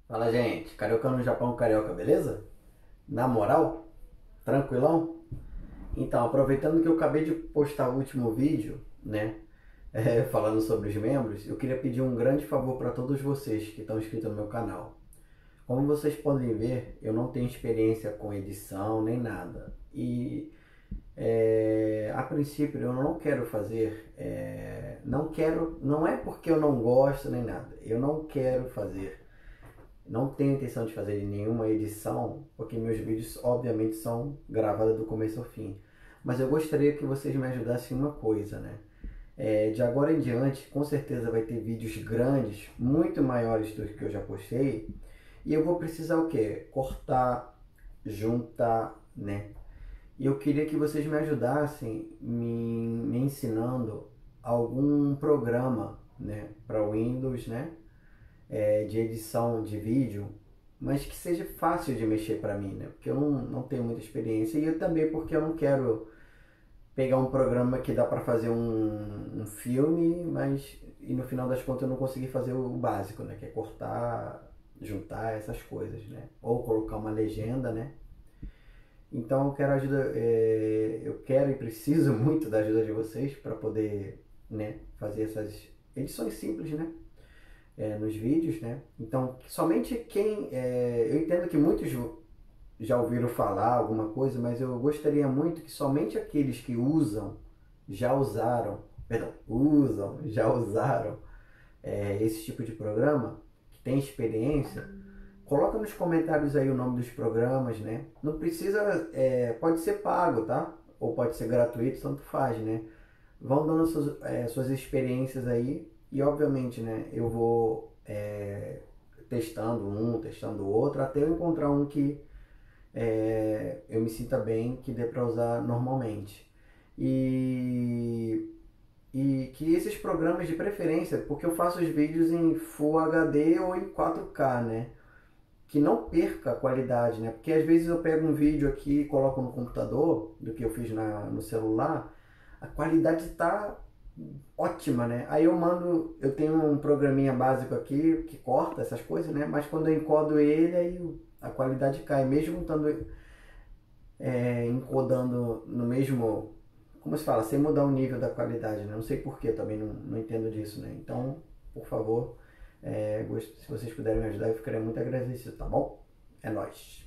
Fala, gente. Carioca no Japão, carioca, beleza? Na moral? Tranquilão? Então, aproveitando que eu acabei de postar o último vídeo, né? Falando sobre os membros, eu queria pedir um grande favor para todos vocês que estão inscritos no meu canal. Como vocês podem ver, eu não tenho experiência com edição nem nada. E a princípio eu não quero fazer, não quero, não é porque eu não gosto nem nada. Eu não quero fazer, não tenho intenção de fazer nenhuma edição, porque meus vídeos obviamente são gravados do começo ao fim. Mas eu gostaria que vocês me ajudassem em uma coisa, né? De agora em diante, com certeza vai ter vídeos grandes, muito maiores do que eu já postei, e eu vou precisar o quê? Cortar, juntar, né? E eu queria que vocês me ajudassem me ensinando algum programa, né, para Windows, né, de edição de vídeo, mas que seja fácil de mexer para mim, né? Porque eu não tenho muita experiência e eu também porque eu não quero pegar um programa que dá para fazer um filme, mas e no final das contas eu não consegui fazer o básico, né? Que é cortar, juntar essas coisas, né? Ou colocar uma legenda, né? Então eu quero ajuda, eu quero e preciso muito da ajuda de vocês para poder, né, fazer essas edições simples, né? Nos vídeos, né? Então, somente quem. Eu entendo que muitos já ouviram falar alguma coisa, mas eu gostaria muito que somente aqueles que usam, já usaram, perdão, usam, já usaram esse tipo de programa, que tem experiência, coloca nos comentários aí o nome dos programas, né? Não precisa, pode ser pago, tá? Ou pode ser gratuito, tanto faz, né? Vão dando suas experiências aí e obviamente, né, eu vou testando um, testando o outro, até eu encontrar um que eu me sinta bem, que dê para usar normalmente. E, e que esses programas de preferência, porque eu faço os vídeos em Full HD ou em 4K, né? Que não perca a qualidade, né? Porque às vezes eu pego um vídeo aqui e coloco no computador, do que eu fiz no celular, a qualidade está ótima, né? Aí eu mando, eu tenho um programinha básico aqui que corta essas coisas, né? Mas quando eu encodo ele, aí a qualidade cai, mesmo estando encodando no mesmo, como se fala, sem mudar o nível da qualidade, né? Não sei porquê, também não entendo disso, né? Então, por favor, se vocês puderem me ajudar, eu ficaria muito agradecido, tá bom? É nóis!